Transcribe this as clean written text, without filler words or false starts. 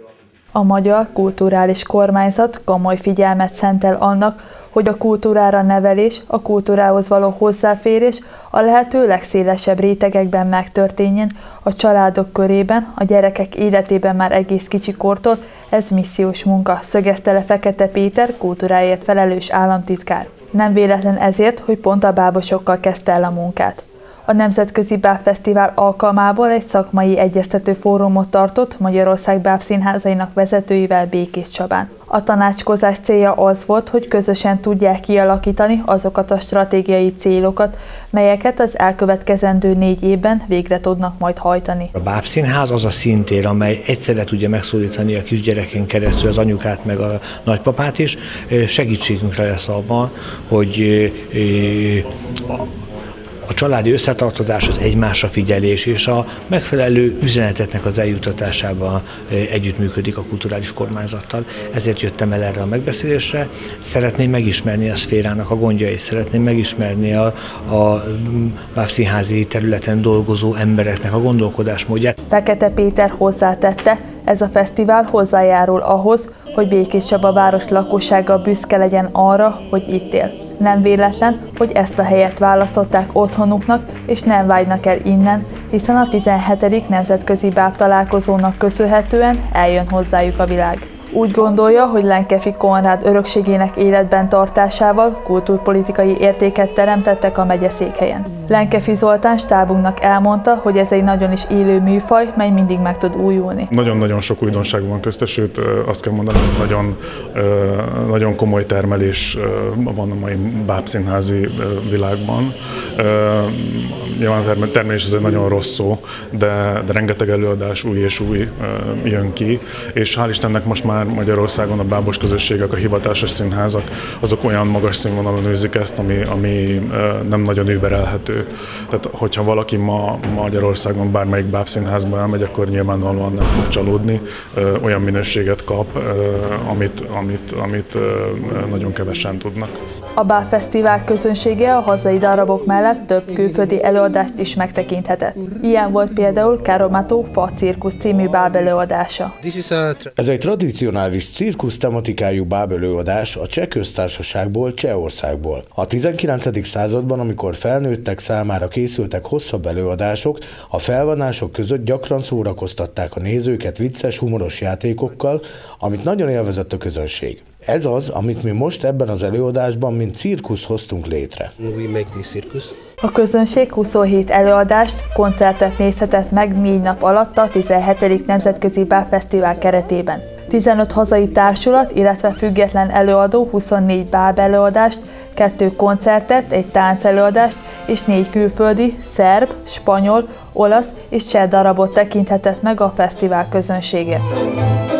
A magyar kulturális kormányzat komoly figyelmet szentel annak, hogy a kultúrára nevelés, a kultúrához való hozzáférés a lehető legszélesebb rétegekben megtörténjen, a családok körében, a gyerekek életében már egész kicsikortól, ez missziós munka, szögezte le Fekete Péter kultúráért felelős államtitkár. Nem véletlen ezért, hogy pont a bábosokkal kezdte el a munkát. A Nemzetközi Bábfesztivál alkalmából egy szakmai egyeztető fórumot tartott Magyarország bábszínházainak vezetőivel Békés Csabán. A tanácskozás célja az volt, hogy közösen tudják kialakítani azokat a stratégiai célokat, melyeket az elkövetkezendő 4 évben végre tudnak majd hajtani. A bábszínház az a színtér, amely egyszerre tudja megszólítani a kisgyereken keresztül az anyukát meg a nagypapát is. Segítségünkre lesz abban, hogy a családi összetartozás, az egymásra figyelés és a megfelelő üzeneteknek az eljutatásában együttműködik a kulturális kormányzattal. Ezért jöttem el erre a megbeszélésre. Szeretném megismerni a szférának a gondjait, szeretném megismerni a bábszínházi területen dolgozó embereknek a gondolkodásmódját. Fekete Péter hozzátette, ez a fesztivál hozzájárul ahhoz, hogy Békés Csaba város lakossága büszke legyen arra, hogy itt él. Nem véletlen, hogy ezt a helyet választották otthonuknak, és nem vágynak el innen, hiszen a 17. Nemzetközi Bábtalálkozónak köszönhetően eljön hozzájuk a világ. Úgy gondolja, hogy Lenkefi Konrád örökségének életben tartásával kultúrpolitikai értéket teremtettek a megyeszékhelyen. Lenkefi Zoltán stábunknak elmondta, hogy ez egy nagyon is élő műfaj, mely mindig meg tud újulni. Nagyon-nagyon sok újdonság van közte, sőt azt kell mondani, hogy nagyon komoly termelés van a mai bábszínházi világban. Nyilván a termelés ez egy nagyon rossz szó, de rengeteg előadás új és új jön ki, és hál' Istennek most már Magyarországon a bábos közösségek, a hivatásos színházak, azok olyan magas színvonalon űzik ezt, ami nem nagyon überelhető. Tehát, hogyha valaki ma Magyarországon bármelyik bábszínházba elmegy, akkor nyilvánvalóan nem fog csalódni, olyan minőséget kap, amit nagyon kevesen tudnak. A Bábfesztivál közönsége a hazai darabok mellett több külföldi előadást is megtekinthetett. Ilyen volt például Karomató Fa Cirkusz című bábelőadása. Ez egy tradicionális cirkusz tematikájú bábelőadás a Cseh Köztársaságból, Csehországból. A 19. században, amikor felnőttek számára készültek hosszabb előadások, a felvonások között gyakran szórakoztatták a nézőket vicces, humoros játékokkal, amit nagyon élvezett a közönség. Ez az, amit mi most ebben az előadásban, mint cirkusz hoztunk létre. A közönség 27 előadást, koncertet nézhetett meg 4 nap alatt a 17. Nemzetközi Bábfesztivál keretében. 15 hazai társulat, illetve független előadó 24 báb előadást, 2 koncertet, egy táncelőadást és 4 külföldi, szerb, spanyol, olasz és cseh darabot tekinthetett meg a fesztivál közönsége.